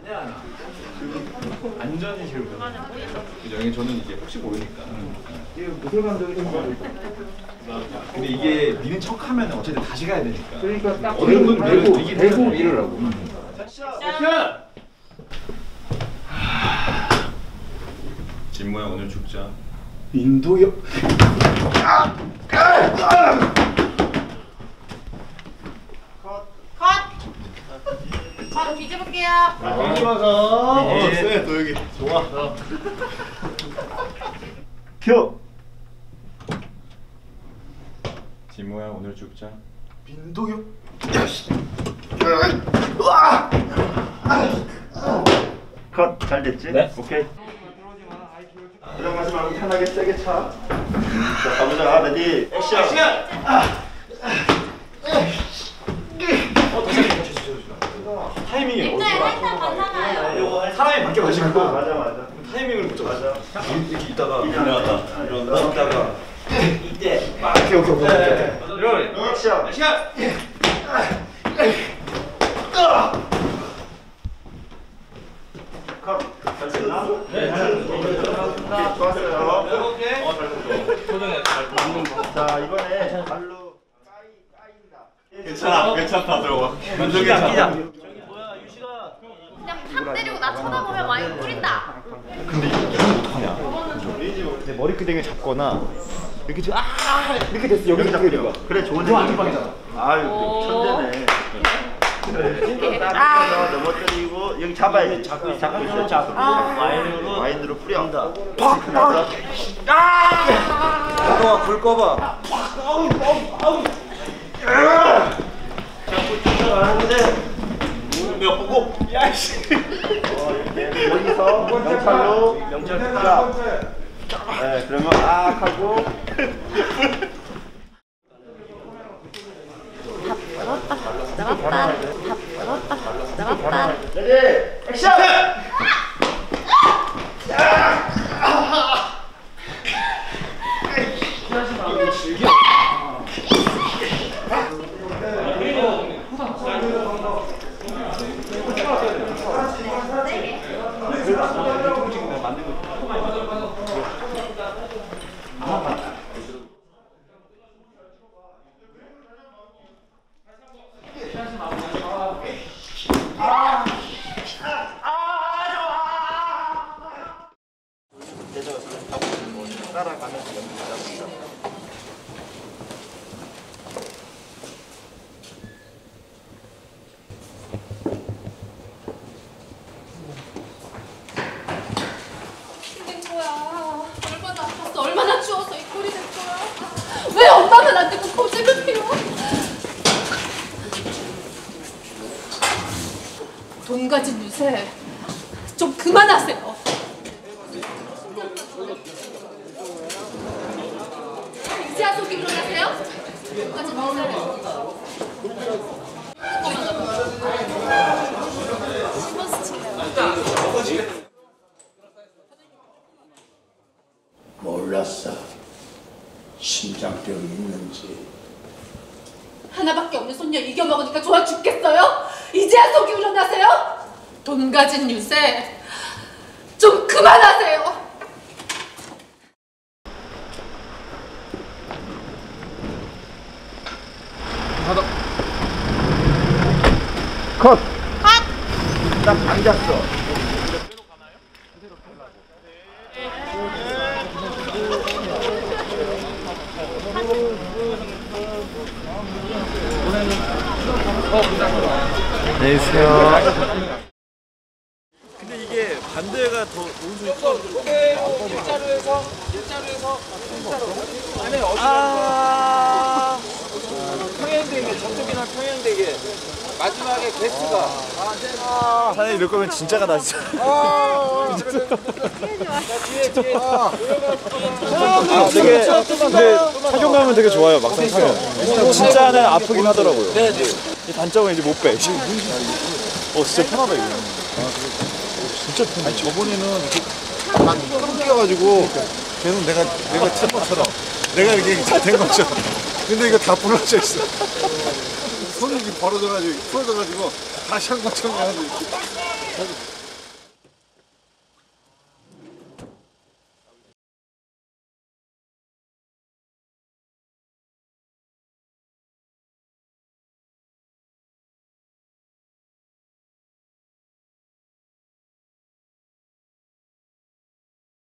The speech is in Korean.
안전이 제일 우선. 그죠? 저는 이제 혹시 모르니까. 이게 무술 감독이 좀 근데 이게 미는 척하면 어쨌든 다시 가야 되니까. 그러니까 딱 어느 분 대고 밀으라고. 액션! 진모야 오늘 죽자. 인도요. 컷 뒤집을게요. 뒤집어서. 쎄, 너 여기. 좋아. 켜. 진모야 오늘 죽자. 인도요. 컷. 잘 됐지? 네. 오케이. 들어가지 말고 편하게 세게 차. 자, 가보자. 레디. 액션. 타이밍이 일단 살짝 반사나요. 사람이 바뀌어 가지고 맞아. 타이밍을 못 잡아. 맞아. 이렇게 있다가 이러다가 이때 막 오케이. 액션. 컷. 잘 됐나? 네. 오케이, 좋았어요. 자, 이번에 발로 까인다. 괜찮다 들어봐. 그냥 탁 때리고 나 쳐다보면 와인 뿌린다. 근데 이건 어떡하냐? 내 머리끄댕이 잡거나 이렇게 지금 이렇게 됐어. 여기 잡고 있는 거야. 그래, 좋은 생각이야. 아유, 천재네. 그래. 딱 넘어뜨리고 여기 잡아야지. 잡고 있어. 와인으로 뿌려. 팍! 불 꺼봐. 자꾸 쫓아가는데 내가 보고 야이씨. 이렇게 여기서 명찰로 자. 네, 그러면 하고 레디 액션! 따라가면서 연습합니다. 된 거야. 얼마나 아팠어. 얼마나 추워서 이 꼴이 된 거야. 왜 엄마만 안 되고 고집을 피워? 돈 가진 유세 좀 그만하세요. 이제야 속이 일어나세요? 돈 가진 유세. 몰랐어. 심장병이 있는지. 하나밖에 없는 손녀 이겨먹으니까 좋아 죽겠어요? 이제야 속이 우러나세요? 돈 가진 유세 좀 그만하세요. 컷! 딱 앉았어. 안녕히 계세요. 근데 이게 반대가 더 온수 있어. 일자로에서 안에 어디가 평행대게 저쪽이나 평행대게 마지막에 게스트가 사장님 이럴 거면 진짜가 나 진짜. 되게 근데 착용감은 되게 좋아요. 막상 타면 진짜는 아프긴 하더라고요. 이 단점은 이제 못 빼. 진짜 편하다 이거. 진짜 편해. 아니 저번에는 이렇게 막 끊겨가지고 계속 내가 찬 것처럼 내가 이렇게 된 것처럼. 근데 이거 다 부러져 있어. 손이 이렇게 벌어져가지고 풀어져가지고 다시 한 것처럼 하는데.